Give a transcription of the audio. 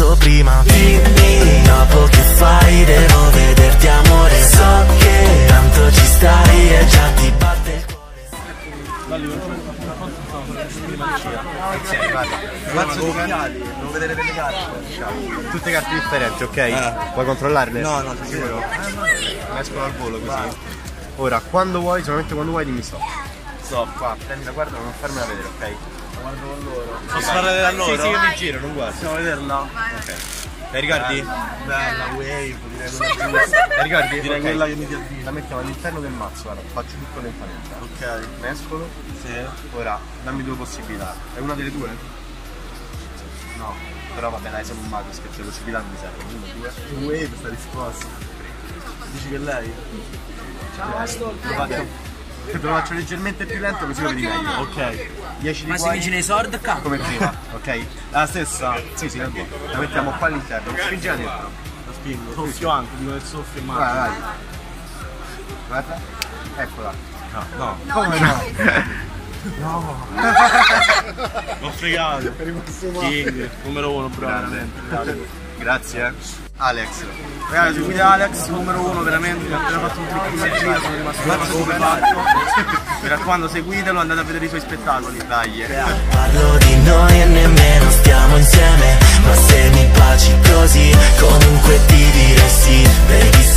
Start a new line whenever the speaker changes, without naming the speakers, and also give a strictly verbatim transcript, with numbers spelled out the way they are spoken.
fatto prima. Dimmi dopo che fai, devo vederti amore. So che tanto ci stai e già ti batte il cuore.
Insieme, guarda. Mazzo di carte, devo vedere delle carte. Tutte carte differenti, ok?
Eh.
Vuoi controllarle?
No, no, sicuro.
Mi escono al volo così. Ora, quando vuoi, solamente quando vuoi dimmi stop.
Stop.
Qua, prendila, guarda, non farmela vedere, ok?
Guardo con loro. Posso farla vedere a loro?
Sì, sì, io mi giro, non guardo.
Possiamo vederla?
Ok. La ricordi?
Bella, wave, direi quella giù.
La ricordi?
Direi
Ok.
quella che mi ti avvisa.
La mettiamo all'interno del mazzo, guarda, faccio tutto lentamente.
Ok.
Mescolo.
Sì.
Ora, dammi due possibilità. È una delle due? No. Però vabbè dai, sono un mago, scherzo, le possibilità non mi servono. Uno, due.
Wave sta risposta. Dici che è lei?
Ciao, Astor. Lo faccio. Te lo faccio leggermente più lento così lo vedi meglio.
Ok.
dieci di
Ma
qua.
si vicino ai sword qua?
Come prima, ok? La stessa? Sì, sì, la tua. La mettiamo qua all'interno. Spingi dentro.
La spingo. Soffio anche, dico che soffio in mano.
Vai, vai. Guarda. Eccola.
No, no.
Come no?
No. L'ho fregato. King, numero uno, bravo. Veramente.
Grazie. eh. Alex.
Ragazzi, seguite Alex, numero uno, veramente, mi ha appena fatto un trick di magia, sono rimasto stupefatto. Mi raccomando, seguitelo, andate a vedere i suoi spettacoli.
Dai.
Parlo di noi e nemmeno stiamo insieme, ma se mi baci così comunque ti direi sì. Baby,